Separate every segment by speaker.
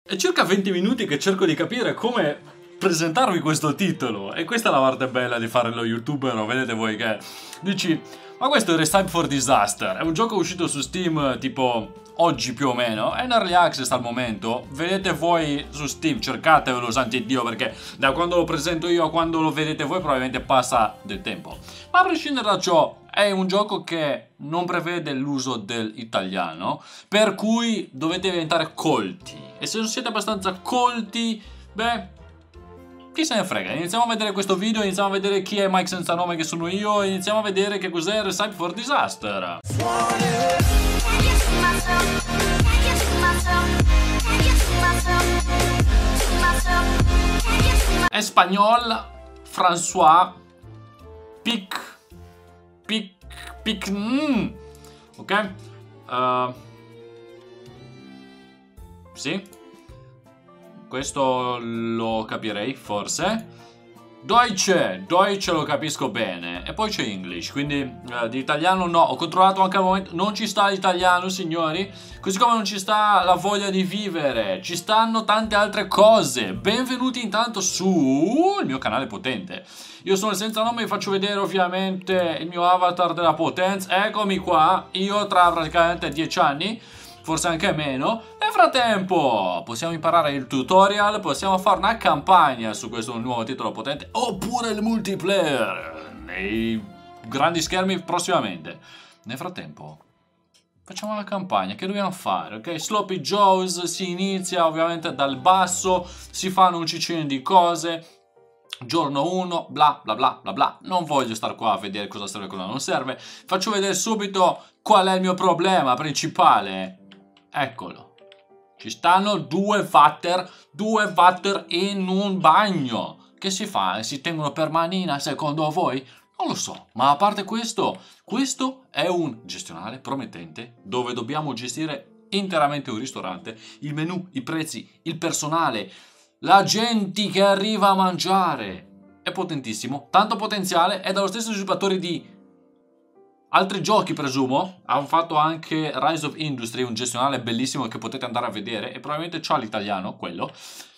Speaker 1: È circa 20 minuti che cerco di capire come presentarvi questo titolo. E questa è la parte bella di fare lo youtuber, vedete voi che dici: ma questo è Recipe for Disaster, è un gioco uscito su Steam tipo oggi più o meno, è in early access al momento, vedete voi su Steam, cercatevelo santi Dio, perché da quando lo presento io a quando lo vedete voi probabilmente passa del tempo. Ma a prescindere da ciò, è un gioco che non prevede l'uso dell'italiano, per cui dovete diventare colti, e se non siete abbastanza colti, beh, chi se ne frega. Iniziamo a vedere questo video, iniziamo a vedere chi è Mike senza nome, che sono io, e iniziamo a vedere che cos'è Recipe for Disaster. Espagnol, François, ok? Sì, questo lo capirei forse. Deutsche lo capisco bene. E poi c'è English, quindi di italiano no. Ho controllato anche al momento, non ci sta l'italiano, signori. Così come non ci sta la voglia di vivere. Ci stanno tante altre cose. Benvenuti intanto sul mio canale potente. Io sono il senza nome, vi faccio vedere ovviamente il mio avatar della potenza. Eccomi qua, io tra praticamente 10 anni, forse anche meno. Nel frattempo possiamo imparare il tutorial, possiamo fare una campagna su questo nuovo titolo potente, oppure il multiplayer nei grandi schermi prossimamente. Nel frattempo facciamo la campagna, che dobbiamo fare? Ok, Sloppy Joes, si inizia ovviamente dal basso, si fanno un cicino di cose. Giorno 1, bla bla bla bla bla. Non voglio stare qua a vedere cosa serve e cosa non serve. Faccio vedere subito qual è il mio problema principale. Eccolo. Ci stanno due water in un bagno. Che si fa? Si tengono per manina secondo voi? Non lo so. Ma a parte questo è un gestionale promettente dove dobbiamo gestire interamente un ristorante. Il menù, i prezzi, il personale, la gente che arriva a mangiare. È potentissimo, tanto potenziale. È dallo stesso sviluppatore di altri giochi, presumo. Hanno fatto anche Rise of Industry, un gestionale bellissimo che potete andare a vedere, e probabilmente c'ha l'italiano quello.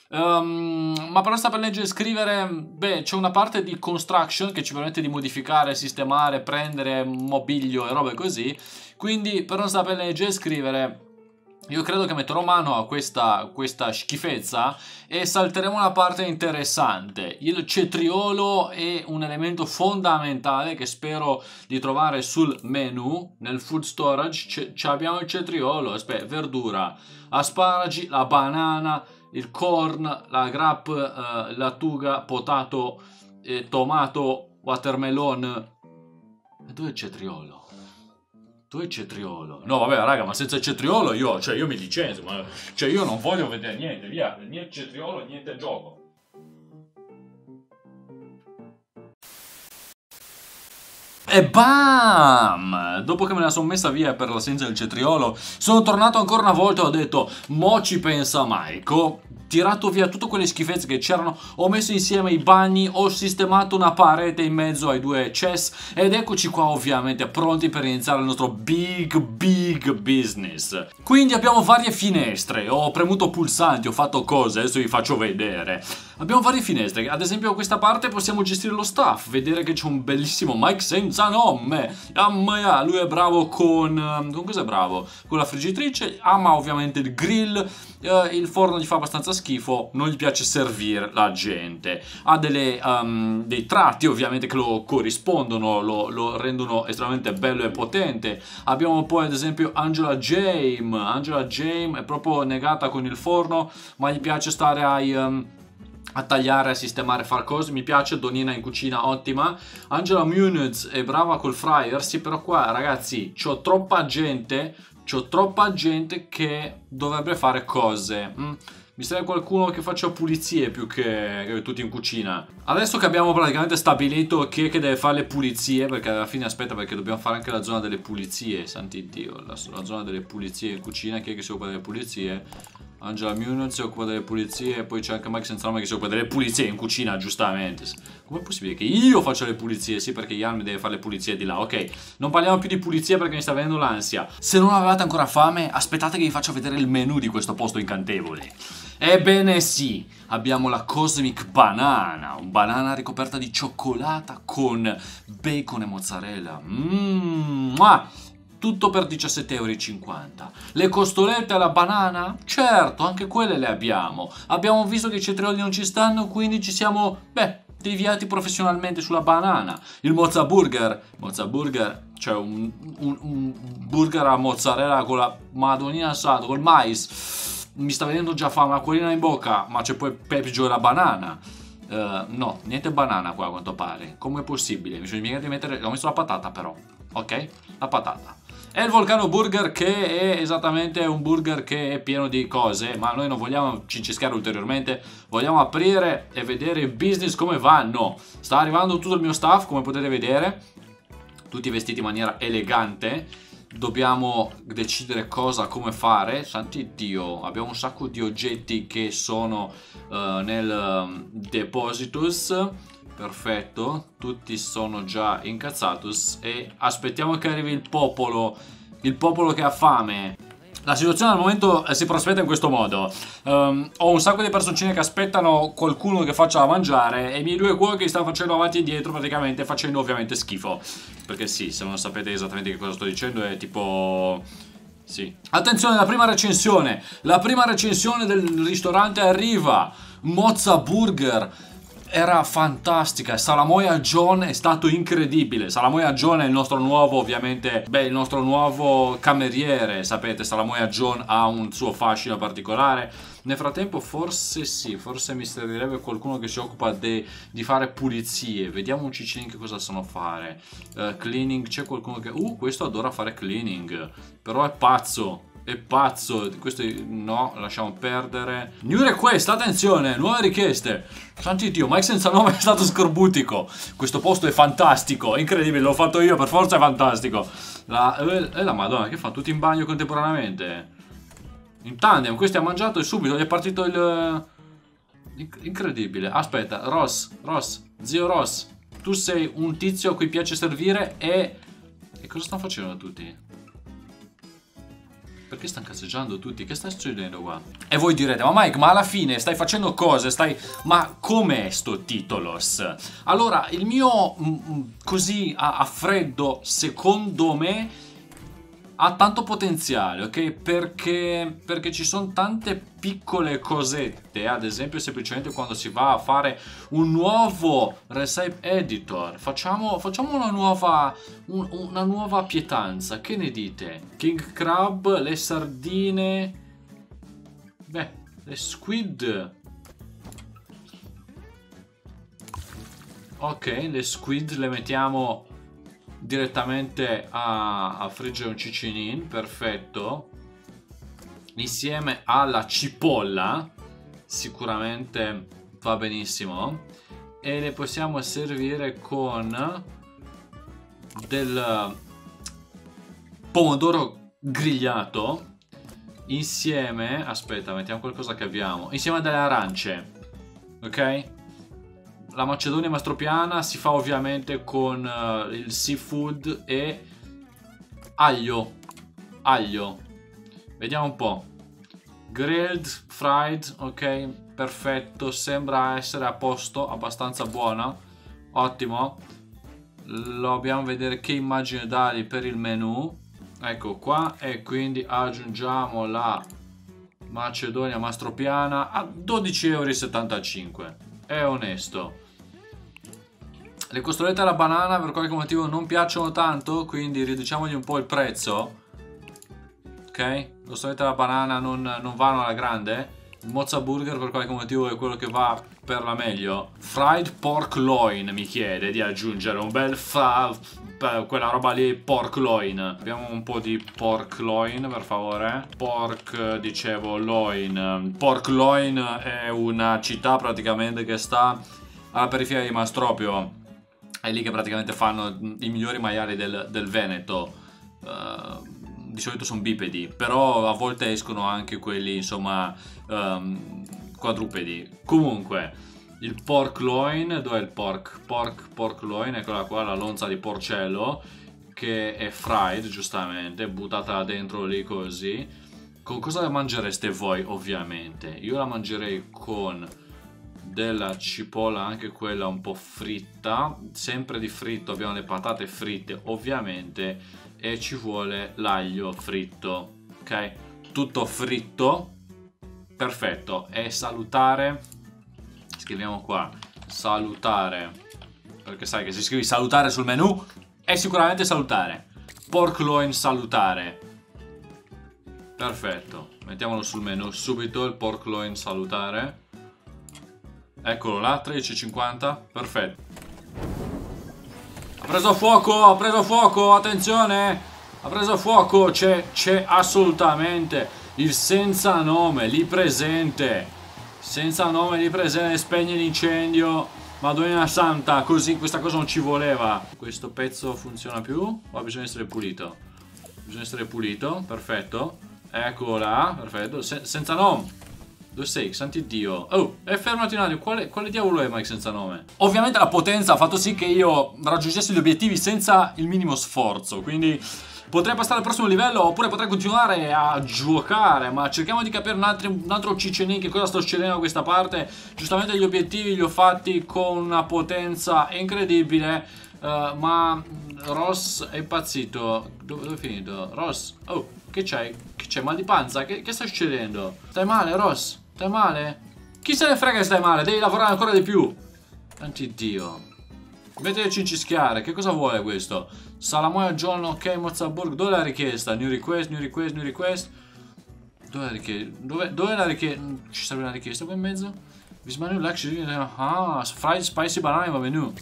Speaker 1: Ma per non saper leggere e scrivere, beh, c'è una parte di construction che ci permette di modificare, sistemare, prendere mobilio e robe così. Quindi per non saper leggere e scrivere, io credo che metterò mano a questa schifezza e salteremo una parte interessante. Il cetriolo è un elemento fondamentale che spero di trovare sul menu. Nel food storage abbiamo il cetriolo, aspetta, verdura, asparagi, la banana, il corn, la grape, lattuga, potato, tomato, watermelon. E dove è il cetriolo? Dove è il cetriolo? No, vabbè, raga, ma senza il cetriolo io mi licenzio, io non voglio vedere niente, via, niente cetriolo, niente gioco. E bam! Dopo che me la sono messa via per l'assenza del cetriolo, sono tornato ancora una volta e ho detto: mo ci pensa Maiko. Tirato via tutte quelle schifezze che c'erano, ho messo insieme i bagni, ho sistemato una parete in mezzo ai due chess, ed eccoci qua ovviamente pronti per iniziare il nostro big business. Quindi abbiamo varie finestre, ho premuto pulsanti, ho fatto cose, adesso vi faccio vedere. Abbiamo varie finestre, ad esempio questa parte possiamo gestire lo staff, vedere che c'è un bellissimo Mike senza nome. Lui è bravo con cosa è bravo? Con la friggitrice, ama ovviamente il grill, il forno gli fa abbastanza schifo, non gli piace servire la gente, ha dei tratti ovviamente che lo corrispondono, lo rendono estremamente bello e potente. Abbiamo poi ad esempio Angela Jame è proprio negata con il forno, ma gli piace stare a tagliare, a sistemare, far cose. Mi piace. Donina in cucina, ottima. Angela Muniz è brava col fryer. Sì, però qua ragazzi c'ho troppa gente che dovrebbe fare cose. Mi serve qualcuno che faccia pulizie più che tutti in cucina. Adesso che abbiamo praticamente stabilito chi è che deve fare le pulizie, perché alla fine aspetta, perché dobbiamo fare anche la zona delle pulizie, santi Dio, la zona delle pulizie in cucina. Chi è che si occupa delle pulizie? Angela Muniz si occupa delle pulizie, e poi c'è anche Mike senza nome che si occupa delle pulizie in cucina, giustamente. Com'è possibile che io faccia le pulizie? Sì, perché Ian mi deve fare le pulizie di là. Ok, non parliamo più di pulizie perché mi sta venendo l'ansia. Se non avevate ancora fame, aspettate che vi faccio vedere il menu di questo posto incantevole. Ebbene sì, abbiamo la Cosmic Banana, un banana ricoperta di cioccolata con bacon e mozzarella. Tutto per 17,50 €. Le costolette alla banana? Certo, anche quelle le abbiamo. Abbiamo visto che i cetrioli non ci stanno, quindi ci siamo, deviati professionalmente sulla banana. Il Mozza Burger, cioè un burger a mozzarella con la madonnina assata, col mais. Mi sta venendo già fame, acquolina in bocca, ma c'è poi peggio la banana. No, niente banana qua a quanto pare. Come è possibile? Mi sono dimenticato di mettere... Ho messo la patata però, ok? La patata. È il Volcano Burger, che è esattamente un burger che è pieno di cose, ma noi non vogliamo cincischiare ulteriormente, vogliamo aprire e vedere il business come va. No, sta arrivando tutto il mio staff, come potete vedere, tutti vestiti in maniera elegante. Dobbiamo decidere come fare. Santi Dio, abbiamo un sacco di oggetti che sono nel depositus. Perfetto, tutti sono già incazzatus e aspettiamo che arrivi il popolo che ha fame. La situazione al momento si prospetta in questo modo. Ho un sacco di personcine che aspettano qualcuno che faccia da mangiare e i miei due cuochi stanno facendo avanti e dietro, praticamente facendo ovviamente schifo. Perché sì, se non sapete esattamente che cosa sto dicendo è tipo... Sì. Attenzione, la prima recensione del ristorante arriva. Mozza Burger era fantastica. Salamoia John è stato incredibile. Salamoia John è il nostro nuovo, ovviamente, il nostro nuovo cameriere. Sapete, Salamoia John ha un suo fascino particolare. Nel frattempo forse mi servirebbe qualcuno che si occupa di fare pulizie. Vediamo un ciclin che cosa sanno fare. Cleaning, c'è qualcuno che... questo adora fare cleaning, però è pazzo. È pazzo, questo no, lasciamo perdere. New request, attenzione, nuove richieste. Santi Dio, Mike senza nome è stato scorbutico. Questo posto è fantastico, incredibile, l'ho fatto io, per forza è fantastico. La Madonna, che fa? Tutti in bagno contemporaneamente. In tandem, questi ha mangiato e subito gli è partito il... Incredibile. Aspetta, zio Ross, tu sei un tizio a cui piace servire e cosa stanno facendo tutti? Perché stanno cazzeggiando tutti? Che sta succedendo qua? E voi direte, ma Mike, ma alla fine stai facendo cose, Ma com'è sto titolos? Allora, il mio, così a freddo, secondo me, ha tanto potenziale, ok? Perché ci sono tante piccole cosette, ad esempio semplicemente quando si va a fare un nuovo recipe editor, facciamo una nuova pietanza, che ne dite? King Crab, le sardine, le squid. Ok, le squid le mettiamo direttamente a friggere un cicinin, perfetto, insieme alla cipolla, sicuramente va benissimo, e le possiamo servire con del pomodoro grigliato insieme, aspetta, mettiamo qualcosa che abbiamo, insieme a delle arance, ok? La Macedonia Mastropiana si fa ovviamente con il seafood e aglio. Vediamo un po'. Grilled, fried, ok, perfetto. Sembra essere a posto, abbastanza buona. Ottimo. Dobbiamo vedere che immagine dargli per il menu. Ecco qua. E quindi aggiungiamo la Macedonia Mastropiana a 12,75 €. È onesto. Le costolette alla banana per qualche motivo non piacciono tanto, quindi riduciamogli un po' il prezzo. Ok? Le costolette alla banana non vanno alla grande. Il Mozza Burger per qualche motivo è quello che va per la meglio. Fried pork loin mi chiede di aggiungere un bel quella roba lì, pork loin. Abbiamo un po' di pork loin, per favore. Pork, dicevo, loin. Pork loin è una città praticamente che sta alla periferia di Mastropio. È lì che praticamente fanno i migliori maiali del Veneto. Di solito sono bipedi, però a volte escono anche quelli, insomma, quadrupedi. Comunque, il pork loin, dov'è il pork? Pork loin, eccola qua, la lonza di porcello, che è fried, giustamente, buttata dentro lì così, Con cosa la mangereste voi, ovviamente? Io la mangerei con della cipolla, anche quella un po' fritta. Sempre di fritto abbiamo le patate fritte, ovviamente, e ci vuole l'aglio fritto, ok? Tutto fritto, perfetto. E salutare, scriviamo qua, salutare, perché sai che se scrivi salutare sul menu è sicuramente salutare. Pork loin salutare. Perfetto, mettiamolo sul menu subito, il pork loin salutare. Eccolo là, 13,50, perfetto. Ha preso fuoco, attenzione! Ha preso fuoco, c'è assolutamente il senza nome lì presente. Senza nome lì presente, spegne l'incendio. Madonna santa, così questa cosa non ci voleva. Questo pezzo funziona più? O bisogna essere pulito? Bisogna essere pulito, perfetto. Eccolo là, perfetto. Senza nome. Dove sei? Santi Dio. Oh, fermati un attimo. Quale diavolo è Mike senza nome? Ovviamente la potenza ha fatto sì che io raggiungessi gli obiettivi senza il minimo sforzo. Quindi potrei passare al prossimo livello oppure potrei continuare a giocare. Ma cerchiamo di capire un altro ciccenin che cosa sta succedendo da questa parte. Giustamente gli obiettivi li ho fatti con una potenza incredibile. Ma Ross è impazzito. Dove è finito? Ross, oh, che c'hai? Che c'è? Mal di panza? Che sta succedendo? Stai male, Ross? Stai male? Chi se ne frega che stai male? Devi lavorare ancora di più. Santi Dio. Invece di cincischiare, che cosa vuole questo? Salamoia John, ok, Mozzaburg. Dove è la richiesta? New request, new request, new request. Dove è la richiesta? Dove è la richiesta? Ci serve una richiesta qua in mezzo? Bismanu luxury. Ah, fried spicy banana va menu.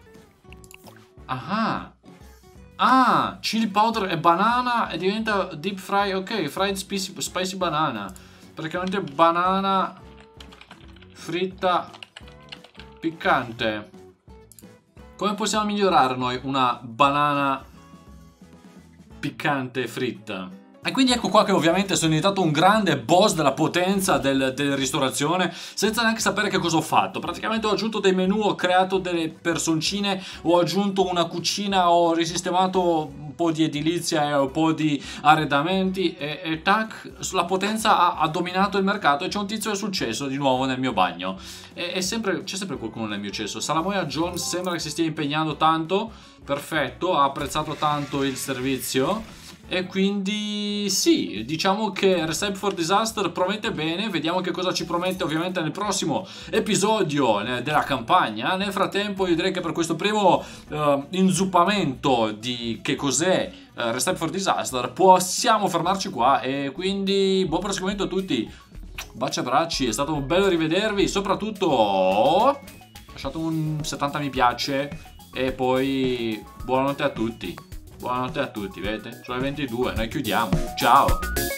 Speaker 1: Ah, chili powder e banana e diventa deep fry. Ok, fried spicy banana. Praticamente banana fritta piccante. Come possiamo migliorare noi una banana piccante fritta? E quindi ecco qua che ovviamente sono diventato un grande boss della potenza della ristorazione senza neanche sapere che cosa ho fatto. Praticamente ho aggiunto dei menu, ho creato delle personcine, ho aggiunto una cucina, ho risistemato un po' di edilizia e un po' di arredamenti e tac, la potenza ha dominato il mercato e c'è un tizio che è successo di nuovo nel mio bagno. C'è sempre qualcuno nel mio cesso. Salamoia Jones sembra che si stia impegnando tanto, perfetto, ha apprezzato tanto il servizio. E quindi sì, diciamo che Recipe for Disaster promette bene. Vediamo che cosa ci promette ovviamente nel prossimo episodio della campagna. Nel frattempo io direi che per questo primo inzuppamento di che cos'è Recipe for Disaster possiamo fermarci qua. E quindi buon proseguimento a tutti. Baci e abbracci, è stato bello rivedervi. Soprattutto lasciate un 70 mi piace. E poi buonanotte a tutti. Buonanotte a tutti, vedete? Sono le 22, noi chiudiamo. Ciao!